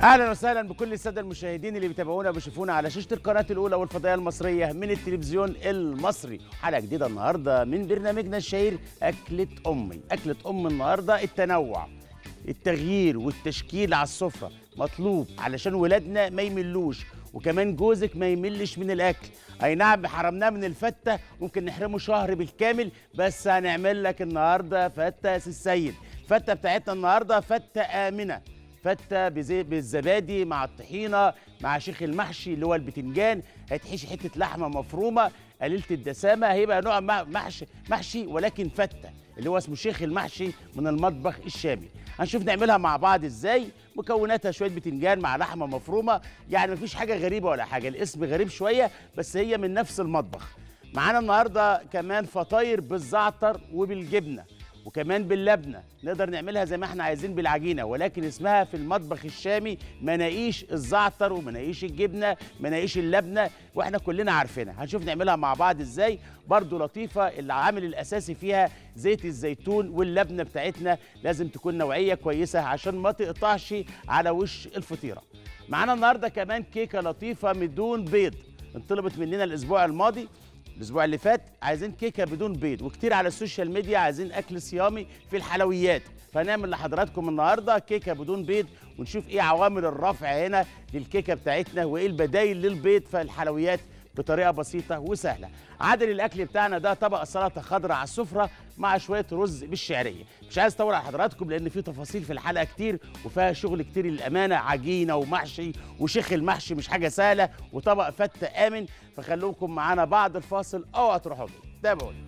اهلا وسهلا بكل الساده المشاهدين اللي بيتابعونا وبيشوفونا على شاشه القناه الاولى والفضائيه المصريه من التلفزيون المصري. حلقه جديده النهارده من برنامجنا الشهير اكله امي. اكله ام النهارده التنوع، التغيير والتشكيل على السفره مطلوب علشان ولادنا ما يملوش، وكمان جوزك ما يملش من الاكل. اي نعم حرمناه من الفته، ممكن نحرمه شهر بالكامل، بس هنعمل لك النهارده فته يا سي السيد. الفته بتاعتنا النهارده فته امنه، فته بالزبادي مع الطحينه مع شيخ المحشي اللي هو البتنجان. هتحشي حته لحمه مفرومه قليله الدسامه، هيبقى نوع محشي ولكن فته اللي هو اسمه شيخ المحشي من المطبخ الشامي. هنشوف نعملها مع بعض ازاي. مكوناتها شويه بتنجان مع لحمه مفرومه، يعني مفيش حاجه غريبه ولا حاجه، الاسم غريب شويه بس هي من نفس المطبخ. معانا النهارده كمان فطاير بالزعتر وبالجبنه وكمان باللبنه، نقدر نعملها زي ما احنا عايزين بالعجينه، ولكن اسمها في المطبخ الشامي مناقيش الزعتر ومناقيش الجبنه مناقيش اللبنه، واحنا كلنا عارفينها. هنشوف نعملها مع بعض ازاي. برضو لطيفه، العامل الاساسي فيها زيت الزيتون، واللبنه بتاعتنا لازم تكون نوعيه كويسه عشان ما تقطعش على وش الفطيره. معانا النهارده كمان كيكه لطيفه بدون بيض، انطلبت مننا الاسبوع الماضي الاسبوع اللي فات، عايزين كيكه بدون بيض، وكتير على السوشيال ميديا عايزين اكل صيامي في الحلويات، فهنعمل لحضراتكم النهارده كيكه بدون بيض، ونشوف ايه عوامل الرفع هنا للكيكه بتاعتنا وايه البدايل للبيض في الحلويات بطريقه بسيطه وسهله. عادل الاكل بتاعنا ده طبق سلطه خضراء على السفره مع شويه رز بالشعريه. مش عايز اطول على حضراتكم لان في تفاصيل في الحلقه كتير وفيها شغل كتير للامانه، عجينه ومحشي وشيخ المحشي مش حاجه سهله، وطبق فته امن، فخلوكم معانا بعد الفاصل اوعوا تروحوا بعيد. تابعوني.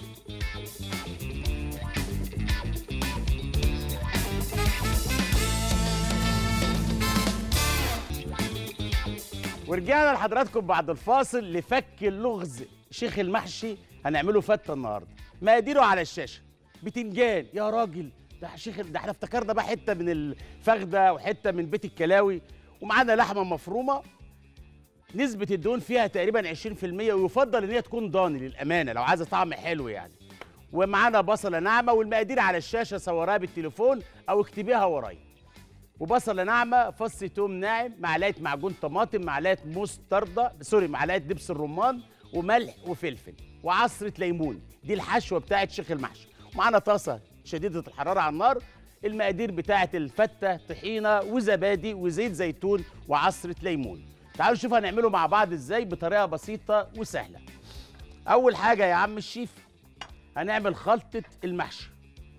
ورجعنا لحضراتكم بعد الفاصل لفك اللغز شيخ المحشي. هنعمله فته النهارده، مقاديره على الشاشه. بتنجان يا راجل، ده شيخ، ده احنا افتكرنا بقى حته من الفخده وحته من بيت الكلاوي. ومعانا لحمه مفرومه نسبه الدهون فيها تقريبا 20%، ويفضل ان هي تكون ضاني للامانه لو عايزه طعم حلو يعني. ومعانا بصله ناعمه، والمقادير على الشاشه، صورها بالتليفون او اكتبيها ورايا. وبصله ناعمه، فص توم ناعم، معلقه معجون طماطم، معلقه مستردة معلقه دبس الرمان، وملح وفلفل وعصره ليمون. دي الحشوه بتاعت شيخ المحشي. ومعانا طاسه شديده الحراره على النار. المقادير بتاعت الفته طحينه وزبادي وزيت زيتون وعصره ليمون. تعالوا نشوف هنعمله مع بعض ازاي بطريقه بسيطه وسهله. اول حاجه يا عم الشيف هنعمل خلطه المحشي.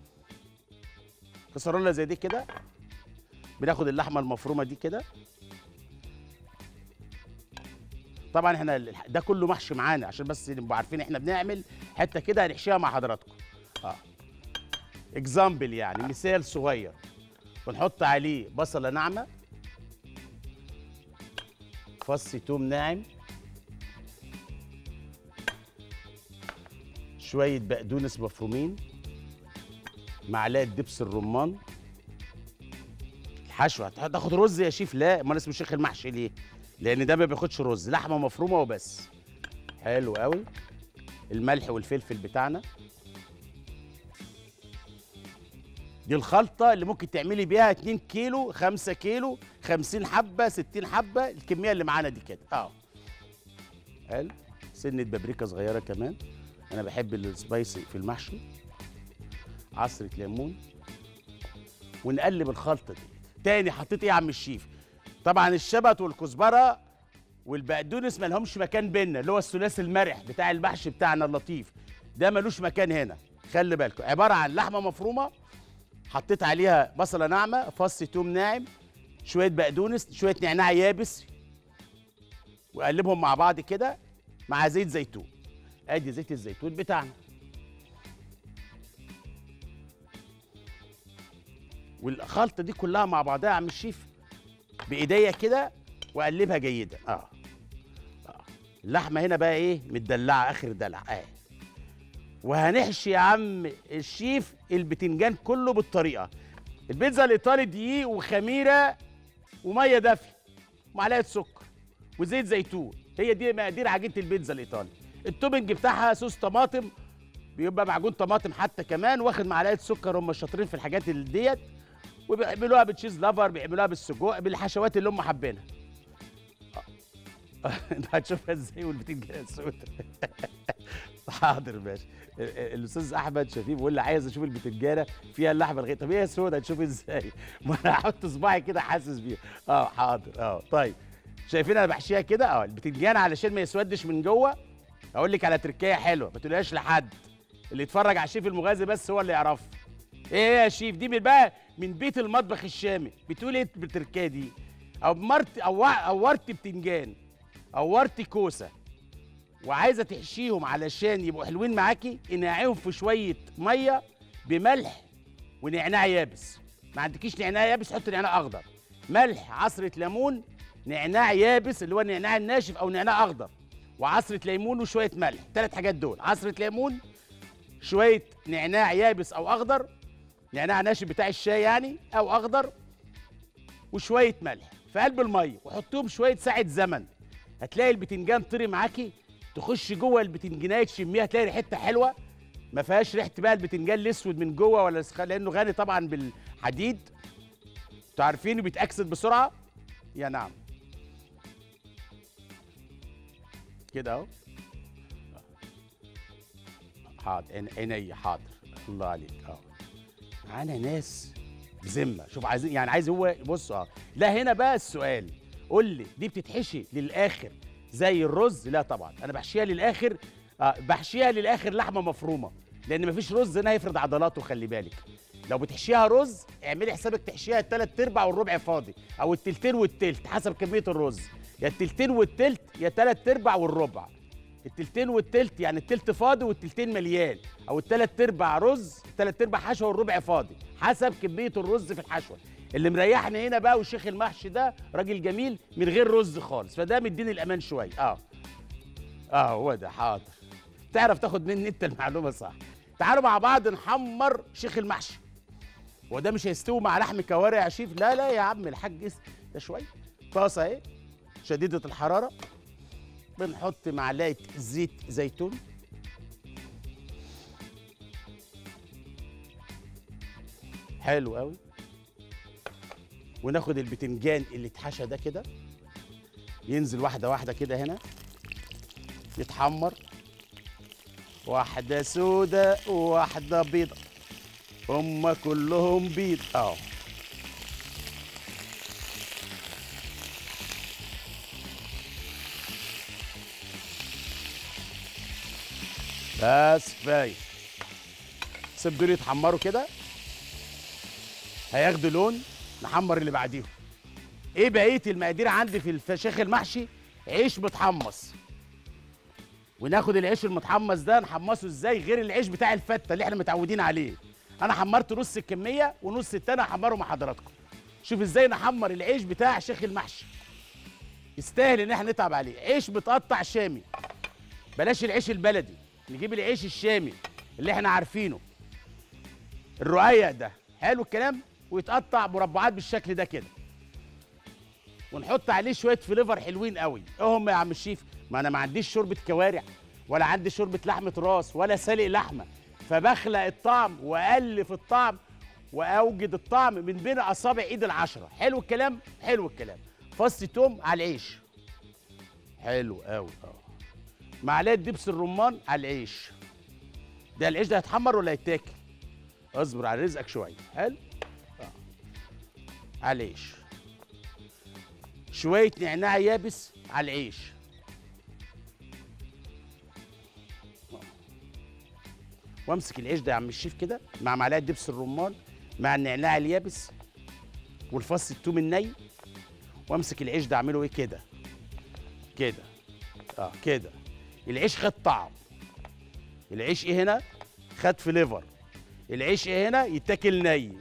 كسرولة زي دي كده، بناخد اللحمه المفرومه دي كده. طبعا احنا ده كله محشي معانا عشان بس نبقوا عارفين احنا بنعمل حته كده هنحشيها مع حضراتكم. اكزامبل يعني مثال صغير. ونحط عليه بصله ناعمه، فص توم ناعم، شويه بقدونس مفرومين، معلقه دبس الرمان. الحشوه هتاخد رز يا شيف؟ لا، امال اسمه شيخ المحشي ليه؟ لان ده ما بياخدش رز، لحمه مفرومه وبس. حلو قوي. الملح والفلفل بتاعنا. دي الخلطه اللي ممكن تعملي بيها 2 كيلو 5 كيلو 50 حبه 60 حبه، الكميه اللي معانا دي كده. حلو. سنه بابريكا صغيره كمان، انا بحب السبايسي في المحشي. عصره ليمون. ونقلب الخلطه دي. تاني حطيت ايه يا عم الشيف؟ طبعا الشبت والكزبره والبقدونس ما لهمش مكان بينا، اللي هو الثلاثي المرح بتاع المحشي بتاعنا اللطيف ده ملوش مكان هنا. خلي بالكم، عباره عن لحمه مفرومه حطيت عليها بصله ناعمه، فص توم ناعم، شويه بقدونس، شويه نعناع يابس، وقلبهم مع بعض كده مع زيت زيتون. ادي زيت الزيتون بتاعنا. والخلطه دي كلها مع بعضها يا عم الشيف بايديا كده واقلبها جيدا. اللحمه هنا بقى ايه؟ متدلعه اخر دلع. وهنحشي يا عم الشيف البتنجان كله بالطريقه. البيتزا الايطالي دقيق وخميره وميه دافيه ومعلقه سكر وزيت زيتون، هي دي مقادير عجينه البيتزا الايطالي. التوبنج بتاعها صوص طماطم، بيبقى معجون طماطم حتى كمان، واخد معلقه سكر، هم شاطرين في الحاجات اللي ديت. وبيعملوها بالتشيز لافر، بيعملوها بالسجق، بالحشوات اللي هم حابينها. انت هتشوفها ازاي والبتنجان السود. حاضر ماشي. الاستاذ احمد شفيق بيقول لي عايز اشوف البتنجانه فيها اللحمه الغير. طب هي سود هتشوف ازاي؟ ما انا هحط صباعي كده حاسس بيها. حاضر. طيب شايفين انا بحشيها كده. البتنجانه علشان ما يسودش من جوه. اقول لك على تركايه حلوه ما تقولهاش لحد، اللي يتفرج على الشيف المغازي بس هو اللي يعرفها. ايه يا شيف دي من بيت المطبخ الشامي، بتقول ايه بالتركايه دي؟ قورت بتنجان، قورت كوسه، وعايزه تحشيهم علشان يبقوا حلوين معاكي، انقعيهم في شويه ميه بملح ونعناع يابس. ما عندكيش نعناع يابس حط نعناع اخضر، ملح، عصره ليمون، نعناع يابس اللي هو النعناع الناشف او نعناع اخضر، وعصره ليمون وشويه ملح. 3 حاجات دول، عصره ليمون، شويه نعناع يابس او اخضر، نعناع ناشف بتاع الشاي يعني او اخضر، وشويه ملح في قلب الميه، وحطهم شويه ساعه زمن. هتلاقي البتنجان طري معاكي، تخش جوه البتنجانيه تشميها تلاقي ريحتها حلوه، ما فيهاش ريحه بقى البتنجان الاسود من جوه ولا لانه غني طبعا بالحديد، انتوا عارفين بيتاكسد بسرعه. يا نعم كده اهو. حاضر عيني، حاضر. الله عليك. معانا ناس ذمه. شوف عايزين يعني عايز هو بص. لا هنا بقى السؤال، قول لي دي بتتحشي للاخر زي الرز؟ لا طبعا انا بحشيها للاخر. بحشيها للاخر لحمه مفرومه، لان مفيش رز هنا هيفرد عضلاته. خلي بالك لو بتحشيها رز اعملي حسابك تحشيها التلات ارباع والربع فاضي، او التلتين والتلت حسب كميه الرز، يا التلتين والتلت يا تلات ارباع والربع. التلتين والتلت يعني التلت فاضي والتلتين مليان، او التلات ارباع رز، التلات ارباع حشوه والربع فاضي، حسب كميه الرز في الحشوه. اللي مريحني هنا بقى والشيخ المحشي ده راجل جميل من غير رز خالص، فده مديني الامان شويه. هو ده. حاضر، تعرف تاخد مني انت المعلومه صح. تعالوا مع بعض نحمر شيخ المحشي. وده مش هيستوي مع لحم كوارع يا شيف؟ لا لا يا عم الحاج، ده شويه. طاسه اهي شديده الحراره، بنحط معلقه زيت زيتون، حلو قوي، وناخد البتنجان اللي اتحشى ده كده ينزل واحده واحده كده هنا يتحمر، واحده سودة وواحده بيضة، هما كلهم بيض. بس كفايه. سيب دول يتحمروا كده، هياخدوا لون، نحمر اللي بعديهم. ايه بقيه المقادير عندي في الفشاخ المحشي؟ عيش متحمص، وناخد العيش المتحمص ده نحمصه ازاي غير العيش بتاع الفته اللي احنا متعودين عليه. انا حمرت نص الكميه ونص التاني هحمره مع حضراتكم. شوف ازاي نحمر العيش بتاع شيخ المحشي، يستاهل ان احنا نتعب عليه. عيش متقطع شامي، بلاش العيش البلدي، نجيب العيش الشامي اللي احنا عارفينه، الرقيق ده، حلو الكلام، ويتقطع مربعات بالشكل ده كده، ونحط عليه شويه فليفر حلوين قوي. ايه هم يا عم الشيف؟ ما انا ما عنديش شوربه كوارع، ولا عندي شوربه لحمه راس، ولا سالق لحمه، فبخلق الطعم والف الطعم واوجد الطعم من بين اصابع ايد العشره. حلو الكلام، حلو الكلام. فص توم على العيش، حلو قوي. معلقه دبس الرمان على العيش ده. العيش ده هيتحمر ولا هيتاكل؟ اصبر على رزقك شويه. حلو. على العيش شويه نعناع يابس على العيش، وامسك العيش ده يا عم الشيف كده مع معلقه دبس الرمان مع النعناع اليابس والفص الثوم الني، وامسك العيش ده اعمله ايه كده كده. كده العيش خد طعم، العيش ايه هنا خد فليفر، العيش ايه هنا يتاكل ني.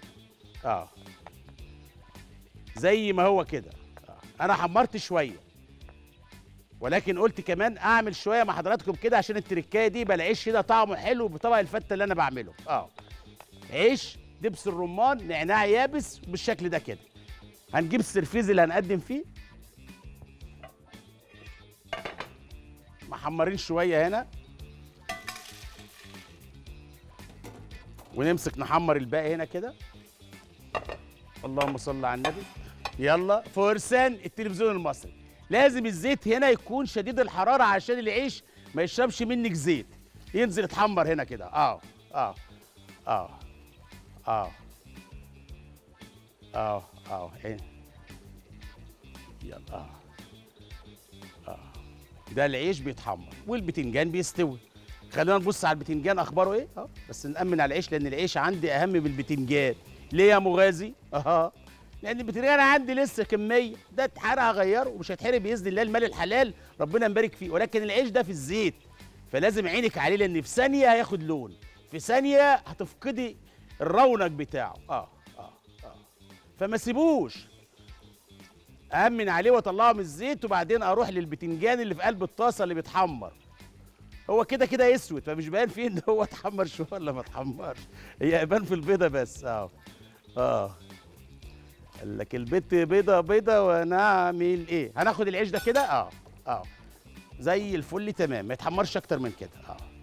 زي ما هو كده. انا حمرت شويه، ولكن قلت كمان اعمل شويه مع حضراتكم كده عشان التركايه دي يبقى العيش كده طعمه حلو بطبق الفته اللي انا بعمله. عيش دبس الرمان نعناع يابس بالشكل ده كده. هنجيب السرفيز اللي هنقدم فيه، محمرين شويه هنا، ونمسك نحمر الباقي هنا كده. اللهم صل على النبي. يلا فرسان التلفزيون المصري، لازم الزيت هنا يكون شديد الحراره عشان العيش ما يشربش منك زيت، ينزل يتحمر هنا كده. اه اه اه اه إيه. يلا ده العيش بيتحمر والبتنجان بيستوي. خلينا نبص على البتنجان اخباره ايه. بس نأمن على العيش لان العيش عندي اهم من البتنجان. ليه يا مغازي؟ لان البتنجان عندي لسه كميه، ده اتحرق هغيره ومش هيتحرق باذن الله، المال الحلال ربنا مبارك فيه، ولكن العيش ده في الزيت فلازم عينك عليه لان في ثانيه هياخد لون، في ثانيه هتفقدي الرونق بتاعه. فما سيبوش، أأمن عليه واطلعه من الزيت وبعدين اروح للبتنجان اللي في قلب الطاسه اللي بيتحمر. هو كده كده اسود فمش باين فيه ان هو اتحمر شويه ولا ما اتحمرش، هي يبان في البيضه بس. قال لك البت بيضه بيضه وانا اعمل ايه. هناخد العيش ده كده زي الفل تمام، ما يتحمرش اكتر من كده.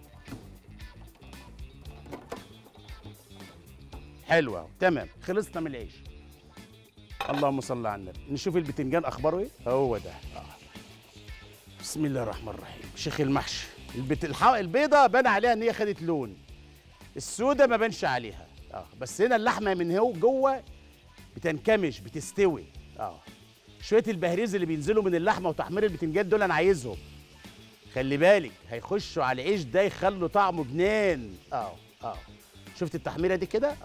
حلو اهو تمام، خلصنا من العيش. اللهم صل على النبي. نشوف البتنجان اخباره ايه. هو ده. بسم الله الرحمن الرحيم. شيخ المحشي، البيضه بان عليها ان هي خدت لون، السوده ما بانش عليها. بس هنا اللحمه من هو جوه بتنكمش بتستوي. شويه البهريز اللي بينزلوا من اللحمه وتحمير البتنجان دول انا عايزهم، خلي بالك هيخشوا على العيش ده يخلوا طعمه جنان. شفت التحميره دي كده.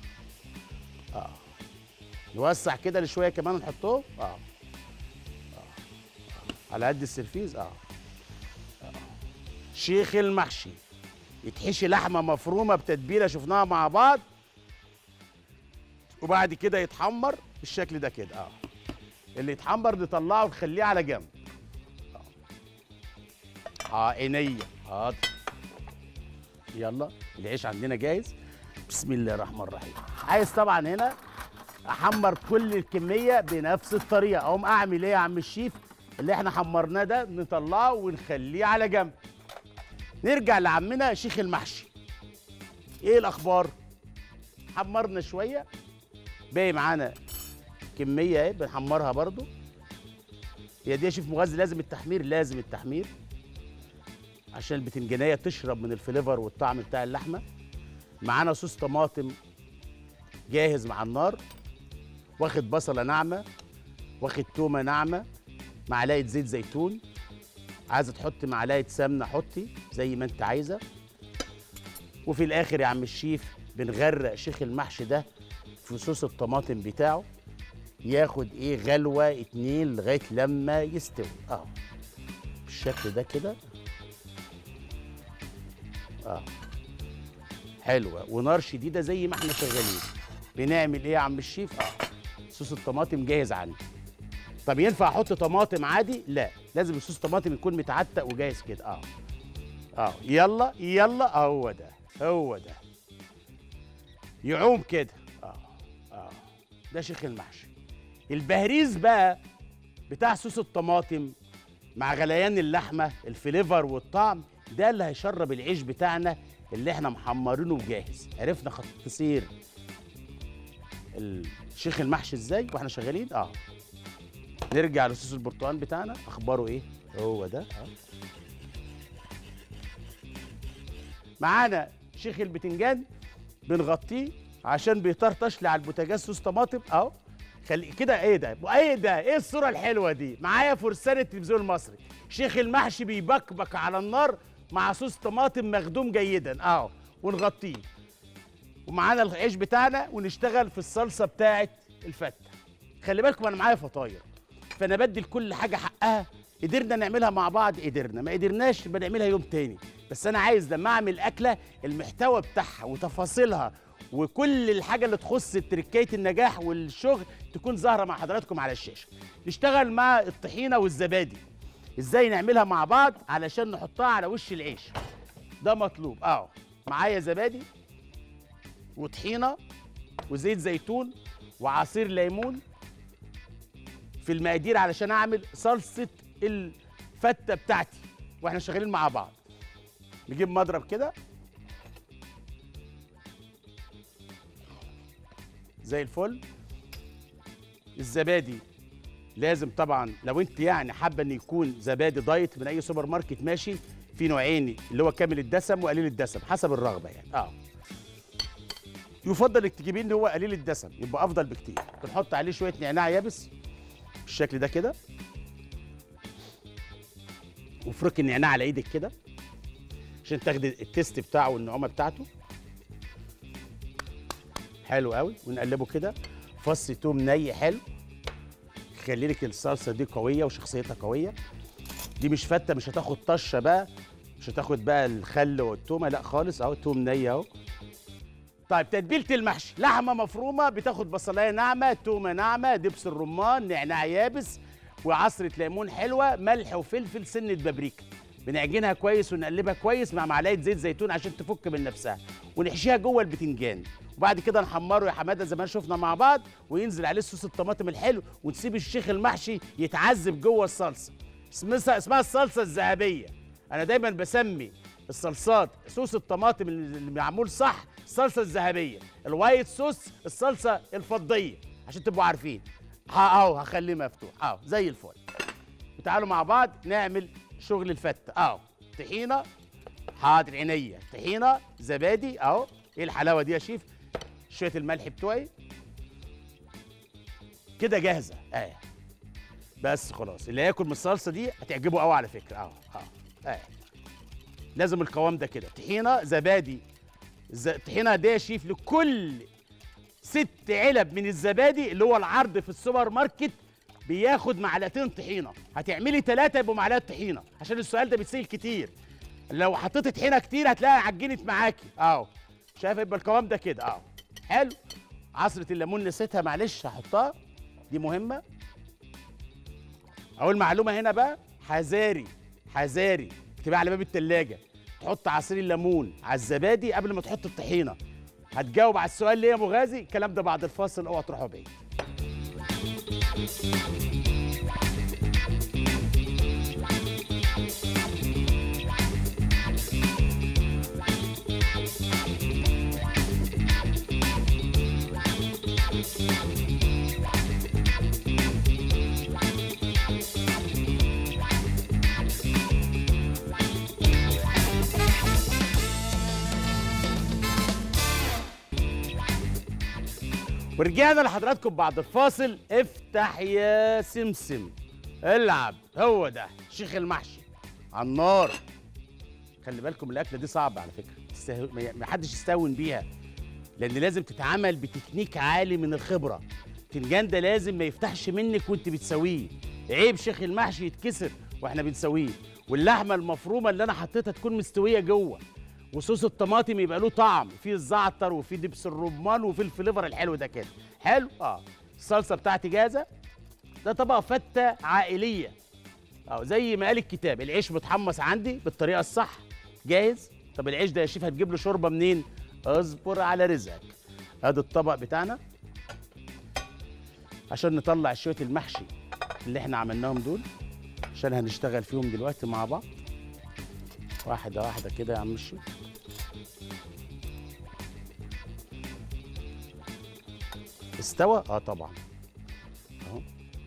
نوسع كده لشويه كمان نحطهم. على قد السرفيز. شيخ المحشي يتحشي لحمه مفرومه بتتبيله شفناها مع بعض، وبعد كده يتحمر بالشكل ده كده. اللي يتحمر نطلعه ونخليه على جنب. عينيا حاضر. يلا العيش عندنا جاهز. بسم الله الرحمن الرحيم. عايز طبعا هنا احمر كل الكميه بنفس الطريقه، اقوم اعمل ايه يا عم الشيف؟ اللي احنا حمرناه ده نطلعه ونخليه على جنب. نرجع لعمنا شيخ المحشي. ايه الاخبار؟ حمرنا شويه، باقي معانا كميه اهي بنحمرها برضو. هي دي يا شيف مغذي لازم التحمير، لازم التحمير عشان البتنجانيه تشرب من الفليفر والطعم بتاع اللحمه. معانا صوص طماطم جاهز مع النار، واخد بصله ناعمه، واخد تومه ناعمه، معلقه زيت زيتون. عايزه تحطي معلقه سمنه حطي زي ما انت عايزه. وفي الاخر يا عم الشيف بنغرق شيخ المحشي ده في صوص الطماطم بتاعه، ياخد ايه غلوه اتنين لغايه لما يستوي. بالشكل ده كده. حلوه ونار شديده زي ما احنا شغالين. بنعمل ايه يا عم الشيف؟ صوص الطماطم جاهز عندي. طب ينفع احط طماطم عادي؟ لا، لازم الصوص الطماطم يكون متعتق وجاهز كده. يلا يلا، هو ده هو ده، يعوم كده. ده شيخ المحشي. البهريز بقى بتاع صوص الطماطم مع غليان اللحمه، الفليفر والطعم ده اللي هيشرب العيش بتاعنا اللي احنا محمرينه وجاهز. عرفنا تفسير الشيخ المحشي ازاي واحنا شغالين. نرجع لصوص البرتقال بتاعنا، اخباره ايه؟ هو ده. معانا شيخ البتنجان بنغطيه عشان بيطرطش لي على البوتاجاز صوص طماطم اهو. خلي كده. ايه ده؟ ايه ده؟ ايه الصوره الحلوه دي؟ معايا فرسان التلفزيون المصري، شيخ المحشي بيبكبك على النار مع صوص طماطم مخدوم جيدا اهو، ونغطيه. ومعانا العيش بتاعنا ونشتغل في الصلصه بتاعه الفته. خلي بالكم انا معايا فطاير، فانا بدي لكل حاجه حقها. قدرنا نعملها مع بعض قدرنا، ما قدرناش بنعملها يوم تاني. بس انا عايز لما اعمل اكله المحتوى بتاعها وتفاصيلها وكل الحاجه اللي تخص تركية النجاح والشغل تكون ظاهره مع حضراتكم على الشاشه. نشتغل مع الطحينه والزبادي ازاي نعملها مع بعض علشان نحطها على وش العيش. ده مطلوب. معايا زبادي وطحينه وزيت زيتون وعصير ليمون في المقادير علشان اعمل صلصه الفته بتاعتي واحنا شغالين مع بعض. نجيب مضرب كده زي الفل. الزبادي لازم طبعا، لو انت يعني حابه ان يكون زبادي دايت من اي سوبر ماركت ماشي، في نوعين اللي هو كامل الدسم وقليل الدسم حسب الرغبه يعني. يفضل انك تجيبيه اللي هو قليل الدسم، يبقى افضل بكتير. بنحط عليه شويه نعناع يابس بالشكل ده كده، وفرك النعناع على ايدك كده عشان تاخدي التيست بتاعه والنعومه بتاعته. حلو قوي. ونقلبه كده. فص توم ني حلو، خلي لك الصلصه دي قويه وشخصيتها قويه. دي مش فته، مش هتاخد طشه بقى، مش هتاخد بقى الخل والتومه، لا خالص. اهو توم ني اهو. طيب تتبيله المحشي: لحمه مفرومه بتاخد بصلايه ناعمه، تومه ناعمه، دبس الرمان، نعناع يابس، وعصره ليمون حلوه، ملح وفلفل، سنه بابريكا. بنعجنها كويس ونقلبها كويس مع معلقه زيت زيتون عشان تفك من نفسها، ونحشيها جوه البتنجان. وبعد كده نحمره يا حماده زي ما شفنا مع بعض، وينزل عليه صوص الطماطم الحلو، ونسيب الشيخ المحشي يتعذب جوه الصلصه. اسمها الصلصه الذهبيه. انا دايما بسمي الصلصات صوص الطماطم اللي معمول صح الصلصه الذهبيه، الوايت صوص الصلصه الفضيه، عشان تبقوا عارفين. اهو هخليه مفتوح اهو زي الفل. وتعالوا مع بعض نعمل شغل الفته. اهو طحينه، حاضر عينيا، طحينه، زبادي اهو. ايه الحلاوه دي يا شيف؟ شويه الملح بتوعي كده جاهزه بس خلاص. اللي هياكل من الصلصه دي هتعجبه قوي على فكره. اهو لازم القوام ده كده. طحينه، زبادي. الطحينه دي يا شيف لكل 6 علب من الزبادي اللي هو العرض في السوبر ماركت بياخد معلقتين طحينه. هتعملي 3 يبقوا معلقه طحينه، عشان السؤال ده بيتسال كتير. لو حطيتي طحينه كتير هتلاقيها عجنت معاكي اهو. شايفه؟ يبقى القوام ده كده اهو. حلو. عصره الليمون نسيتها، معلش هحطها، دي مهمه. اول معلومه هنا بقى: حذاري حذاري، اكتبها على باب التلاجة. تحط عصير الليمون على الزبادي قبل ما تحط الطحينه. هتجاوب على السؤال ليه يا مغازي؟ الكلام ده بعد الفاصل، اوعى تروحوا بعيد. ورجعنا لحضراتكم بعد الفاصل. افتح يا سمسم، العب. هو ده شيخ المحشي على النار. خلي بالكم الاكله دي صعبه على فكره، ما حدش يستهون بيها، لان لازم تتعمل بتكنيك عالي من الخبره. البتنجان ده لازم ما يفتحش منك وانت بتسويه، عيب شيخ المحشي يتكسر واحنا بنسويه. واللحمه المفرومه اللي انا حطيتها تكون مستويه جوه، وصوص الطماطم يبقى له طعم، فيه الزعتر وفيه دبس الرمان وفيه الفليفر الحلو ده كده. حلو. الصلصه بتاعتي جاهزه. ده طبق فته عائليه زي ما قال الكتاب. العيش متحمص عندي بالطريقه الصح، جاهز. طب العيش ده يا شيف هتجيب له شوربه منين؟ اصبر على رزقك. ادي الطبق بتاعنا عشان نطلع شويه المحشي اللي احنا عملناهم دول، عشان هنشتغل فيهم دلوقتي مع بعض واحده واحده كده يا عم الشيف. استوى؟ طبعا اهو.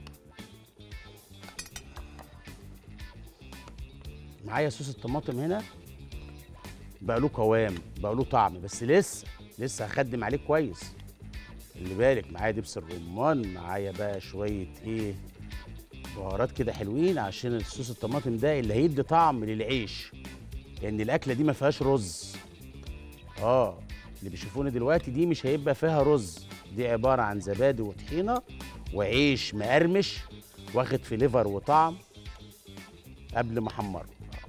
معايا صوص الطماطم هنا بقى له قوام، بقى له طعم، بس لسه هخدم عليه كويس. اللي بالك معايا دبس الرمان، معايا بقى شويه بهارات كده حلوين عشان الصوص الطماطم ده اللي هيدي طعم للعيش، لان الاكله دي ما فيهاش رز. اللي بيشوفوني دلوقتي دي مش هيبقى فيها رز، دي عباره عن زبادي وطحينه وعيش مقرمش واخد فليفر وطعم قبل ما احمره.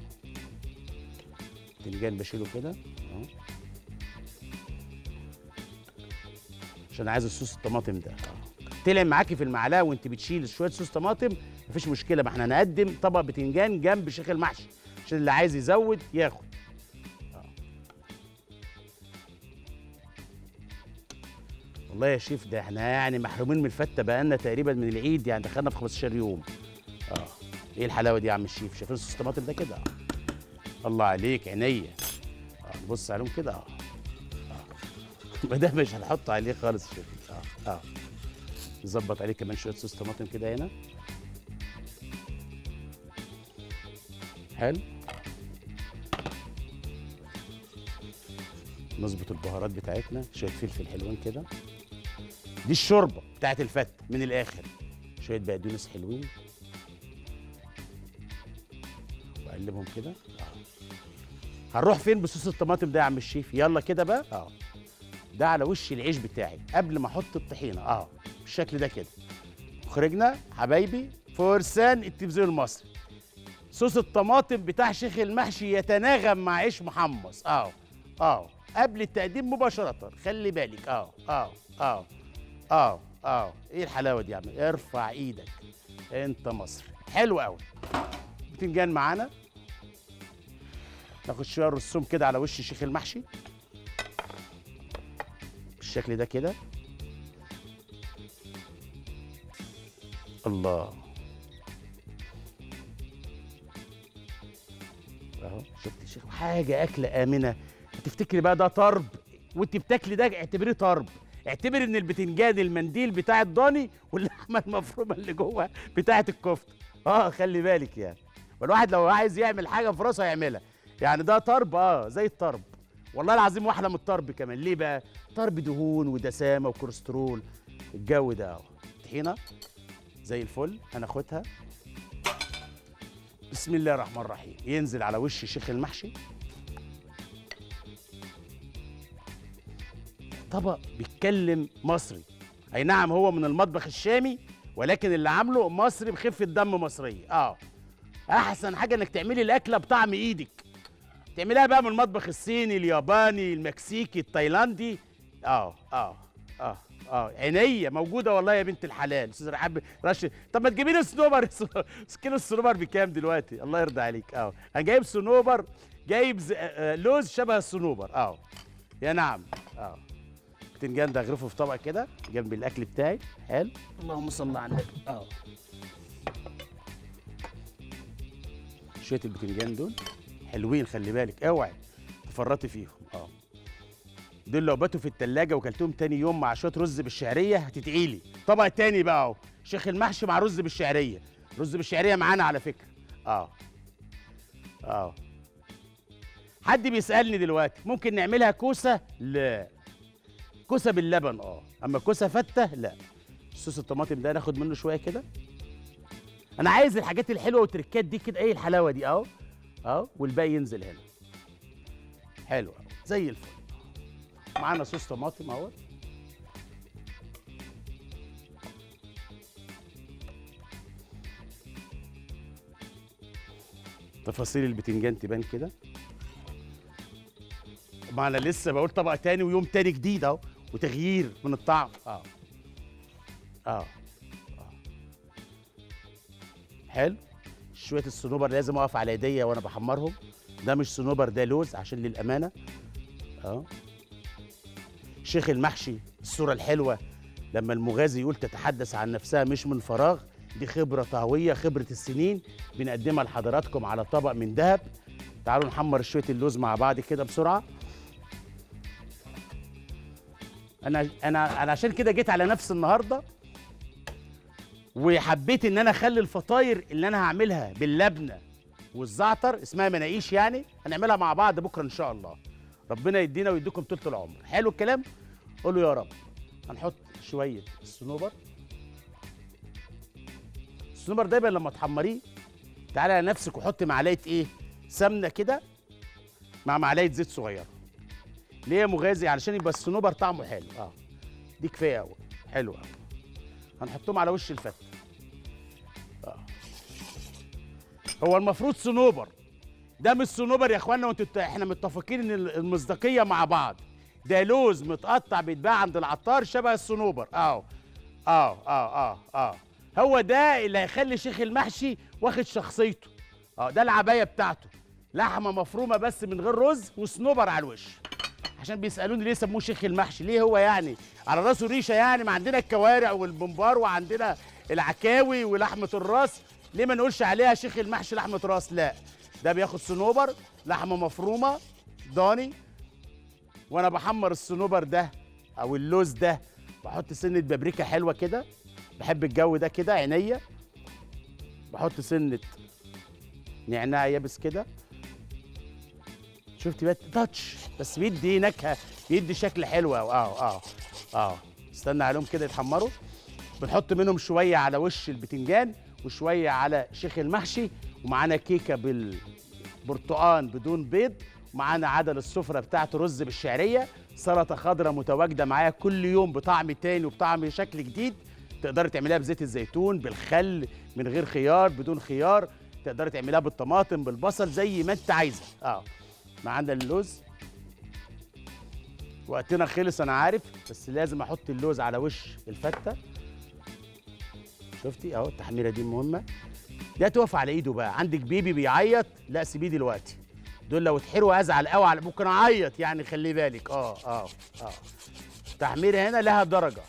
البتنجان بشيله كده عشان عايز الصوص الطماطم ده. طلع معاكي في المعلقه وانت بتشيل شويه صوص طماطم مفيش مشكله، ما احنا هنقدم طبق بتنجان جنب شيخ المحشي عشان اللي عايز يزود ياخد. والله يا شيف ده احنا يعني محرومين من الفته بقالنا تقريبا من العيد، يعني دخلنا في 15 يوم. ايه الحلاوه دي يا عم الشيف؟ شايفين صوص الطماطم ده كده؟ الله عليك عينيا. نبص عليهم كده. ما ده مش هنحط عليه خالص شيف. نظبط عليه كمان شويه صوص طماطم كده هنا. حلو. نظبط البهارات بتاعتنا، شويه فلفل حلوين كده. دي الشوربه بتاعت الفته من الاخر. شويه بقدونس حلوين واقلبهم كده. هنروح فين بصوص الطماطم ده يا عم الشيف؟ يلا كده بقى. ده على وش العيش بتاعي قبل ما احط الطحينه بالشكل ده كده. خرجنا حبايبي فرسان التلفزيون المصري. صوص الطماطم بتاع شيخ المحشي يتناغم مع عيش محمص. قبل التقديم مباشره، خلي بالك. ايه الحلاوه دي يا عم؟ ارفع ايدك، انت مصري. حلو قوي. بتنجان معانا. ناخد شويه رسوم كده على وش شيخ المحشي بالشكل ده كده. الله. اهو شفت الشيخ، حاجه اكله امنه. تفتكري بقى ده طرب وانت بتاكلي ده؟ اعتبريه طرب. اعتبر ان البتنجان المنديل بتاع الضاني واللحمه المفرومه اللي جوه بتاعه الكفته. خلي بالك يعني. والواحد لو عايز يعمل حاجه في راسه يعملها. يعني ده طرب زي الطرب والله العظيم، واحلى من الطرب كمان. ليه بقى؟ طرب دهون ودسامه وكوليسترول، الجو ده. طحينه زي الفل. هناخدها بسم الله الرحمن الرحيم، ينزل على وش شيخ المحشي. طبق بيتكلم مصري. اي نعم هو من المطبخ الشامي، ولكن اللي عامله مصري بخفه دم مصريه. احسن حاجه انك تعملي الاكله بطعم ايدك. تعملها بقى من المطبخ الصيني، الياباني، المكسيكي، التايلاندي. عينيا موجوده والله يا بنت الحلال. استاذ رحاب رشد، طب ما تجيبي لي صنوبر. كيلو الصنوبر بكام دلوقتي؟ الله يرضى عليك. انا جايب صنوبر، جايب لوز شبه الصنوبر. يا نعم. بتنجان ده اغرفه في طبق كده جنب الاكل بتاعي. حلو. اللهم صل على النبي. شويه البتنجان دول حلوين، خلي بالك اوعي تفرطي فيهم. دول لو باتوا في التلاجة وكلتهم تاني يوم مع شويه رز بالشعريه هتدعيلي. طبق تاني بقى شيخ المحشي مع رز بالشعريه. رز بالشعريه معانا على فكره. حد بيسالني دلوقتي ممكن نعملها كوسه؟ لا. كوسه باللبن اما كوسه فته لا. صوص الطماطم ده ناخد منه شويه كده. انا عايز الحاجات الحلوه والتركات دي كده. ايه الحلاوه دي؟ والباقي ينزل هنا. حلو زي الفل. معانا صوص طماطم اهو. تفاصيل البتنجان تبان كده. ما انا لسه بقول طبق تاني ويوم تاني جديد وتغيير من الطعم. حلو. شويه الصنوبر لازم اقف على ايديا وانا بحمرهم. ده مش صنوبر، ده لوز عشان للامانه. شيخ المحشي الصوره الحلوه لما المغازي يقول تتحدث عن نفسها مش من فراغ. دي خبره طهويه، خبره السنين بنقدمها لحضراتكم على طبق من ذهب. تعالوا نحمر شويه اللوز مع بعض كده بسرعه. انا عشان كده جيت على نفسي النهارده، وحبيت ان انا اخلي الفطاير اللي انا هعملها باللبنه والزعتر، اسمها مناقيش يعني، هنعملها مع بعض بكره ان شاء الله. ربنا يدينا ويديكم طول العمر. حلو الكلام. قولوا يا رب. هنحط شويه الصنوبر. الصنوبر دايما لما تحمريه تعالى على نفسك وحط معلقه سمنه كده مع معلقه زيت صغيره. ليه يا مغازي؟ علشان يبقى الصنوبر طعمه حلو. دي كفايه قوي. حلو قوي. هنحطهم على وش الفته. هو المفروض صنوبر، ده مش صنوبر يا اخوانا. احنا متفقين ان المصداقيه مع بعض. ده لوز متقطع بيتباع عند العطار شبه الصنوبر. هو ده اللي هيخلي شيخ المحشي واخد شخصيته. ده العبايه بتاعته، لحمه مفرومه بس من غير رز وصنوبر على الوش. عشان بيسالوني ليه سموه شيخ المحشي؟ ليه هو يعني على راسه ريشه يعني؟ ما عندنا الكوارع والبمبار وعندنا العكاوي ولحمه الراس، ليه ما نقولش عليها شيخ المحشي لحمه راس؟ لا، ده بياخد صنوبر، لحمه مفرومه ضاني، وانا بحمر الصنوبر ده او اللوز ده بحط سنه بابريكا حلوه كده بحب الجو ده كده عينيا. بحط سنه نعناع يابس كده. شفتي بقى تاتش، بس بيدي نكهه، بيدي شكل حلو قوي. استنى عليهم كده يتحمروا. بنحط منهم شويه على وش البتنجان وشويه على شيخ المحشي، ومعانا كيكه بالبرتقان بدون بيض، ومعانا عدل السفره بتاعته رز بالشعريه، سلطه خضراء متواجده معايا كل يوم بطعم تاني وبطعم شكل جديد. تقدري تعمليها بزيت الزيتون، بالخل، من غير خيار، بدون خيار. تقدري تعمليها بالطماطم، بالبصل، زي ما انت عايزه. معانا اللوز. وقتنا خلص انا عارف، بس لازم احط اللوز على وش الفته. شفتي اهو التحميره دي مهمه. لا تقف على ايده بقى، عندك بيبي بيعيط، لا سيبيه دلوقتي. دول لو اتحرقوا ازعل قوي، على ممكن اعيط يعني، خلي بالك. التحميره هنا لها درجه.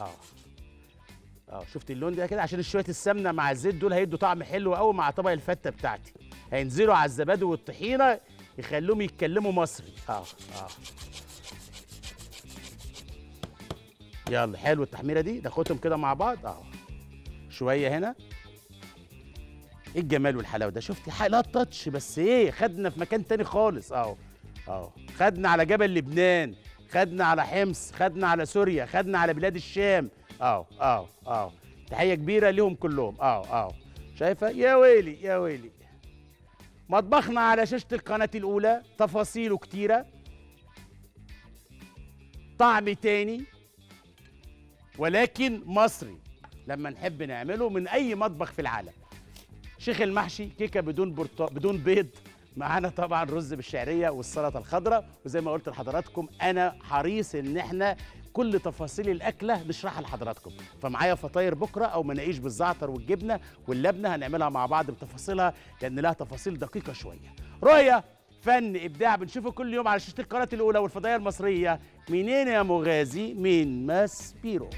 شفتي اللون ده كده، عشان شويه السمنه مع الزيت دول هيدوا طعم حلو قوي مع طبق الفته بتاعتي. هينزلوا على الزبادي والطحينه يخلوهم يتكلموا مصري. يلا حلو التحميره دي، ناخدهم كده مع بعض. شويه هنا. ايه الجمال والحلاوه ده؟ شفتي لا تاتش، بس ايه، خدنا في مكان تاني خالص. خدنا على جبل لبنان، خدنا على حمص، خدنا على سوريا، خدنا على بلاد الشام. تحيه كبيره ليهم كلهم. شايفه؟ يا ويلي يا ويلي. مطبخنا على شاشه القناه الاولى، تفاصيله كتيره، طعم تاني، ولكن مصري لما نحب نعمله من اي مطبخ في العالم. شيخ المحشي، كيكه بدون بيض، معانا طبعا رز بالشعريه والسلطه الخضراء. وزي ما قلت لحضراتكم انا حريص ان احنا كل تفاصيل الاكله نشرحها لحضراتكم. فمعايا فطاير بكره او مناقيش بالزعتر والجبنه واللبنه، هنعملها مع بعض بتفاصيلها لان لها تفاصيل دقيقه شويه. رؤيه، فن، ابداع، بنشوفه كل يوم على شاشه القناه الاولى والفضائيه المصريه. منين يا مغازي؟ من ماسبيرو.